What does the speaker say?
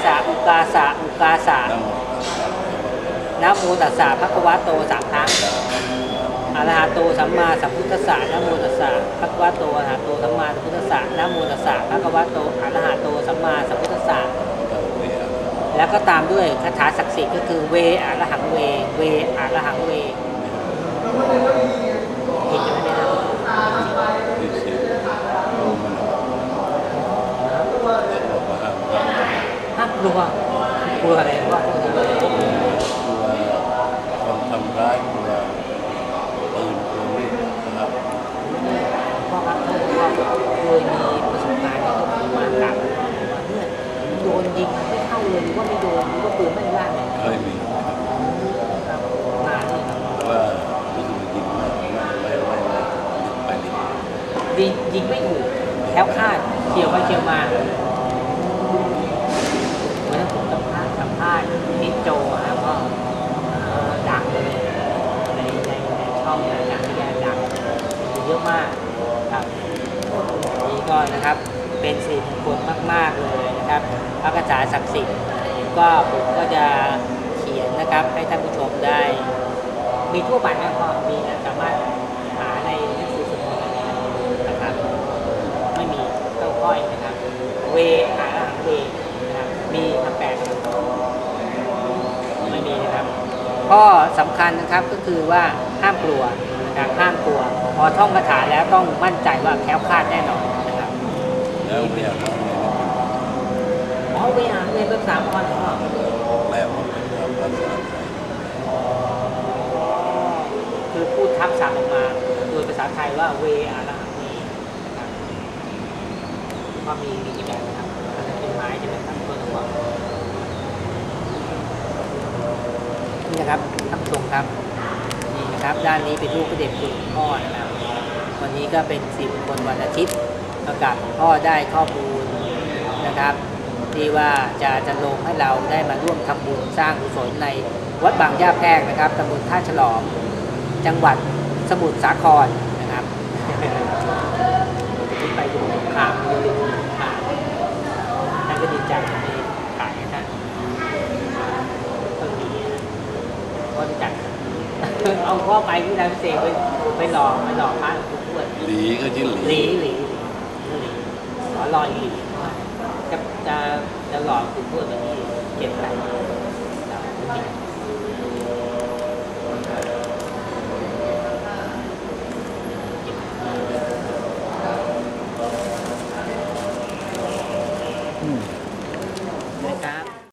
สะอุกาสะอุกาสะนะโมตัสสะภะคะวะโตสามครั้งอะระหะโตสัมมาสัมพุทธัสสะนะโมตัสสะภะคะวะโตอะระหะโตสัมมาสัมพุทธัสสะนะโมตัสสะภะคะวะโตอะระหะโตสัมมาสัมพุทธัสสะแล้วก็ตามด้วยคาถาศักดิ์สิทธิ์ก็คือเวอะระหังเวเวอะระหังเวผิดใช่ไหมครับห้ามกลัวกลัวอะไรว่าคนทำร้ายกลัวปืนกลัวมีดนะครับพ่อครับท่านก็เคยมีประสบการณ์ที่ต้องมากับเนี่ยโดนยิงไม่เข้าเลยหรือว่าไม่โดนหรือว่าปืนไม่ลั่นเลยเคยมีครับมาเนี่ยครับว่ารู้สึกยิงไม่ไปยิงไม่ถูกแคล้วคลาดเฉียวไปเฉียวมาเหมือนผมสัมภาษณ์นิโจครับก็ดังเลยในช่องดังที่ดังเยอะมากครับนี่ก็นะครับเป็นสิริมงคลมากๆเลยนะครับพระคาถาศักดิ์สิทธิ์ก็ผมก็จะเขียนนะครับให้ท่านผู้ชมได้มีทั่วไปนะก็มีสามารถหาในหนังสือสวดมนต์นะครับไม่มีต้องค่อยนะครับเวหาเวนะครับมีคำแปลไม่มีนะครับข้อสำคัญนะครับก็คือว่าห้ามกลัวนะครับห้ามกลัวพอท่องคาถาแล้วต้องมั่นใจว่าแคล้วคลาดแน่นอนนะครับแล้วเรียกเวหาเวเป็นภาษาพรพ่อแล้วเป็นภาษาไทยคือพูดทับศัพท์ออกมาโดยภาษาไทยว่าเวอาระหังเวนะครับก็มีกี่แบบนะครับเป็นไม้ใช่ไหมครับตัวหัวนี่นะครับท่านผู้ชมครับนี่นะครับด้านนี้เป็นรูปพระเดชคุณพ่อนะครับวันนี้ก็เป็นสิบคนวันอาทิตย์ประกาศพ่อได้ข้อมูลนะครับที่ว่าจะลงให้เราได้มาร่วมทำบุญสร้างกุศลในวัดบางย่าแพรกนะครับตำบลท่าฉลอมจังหวัดสมุทรสาครนะครับไปดูข่าวดูข่าวท่านก็ดีใจที่ขายให้ท่านต้นดีก็จัดเอาพ่อไปที่ร้านเสกไปหล่อพระหลวงปู่ทวดหลีก็ชื่อหลีขอรออีกจะหล่อปู่ทวดแบบนี้เก็บไป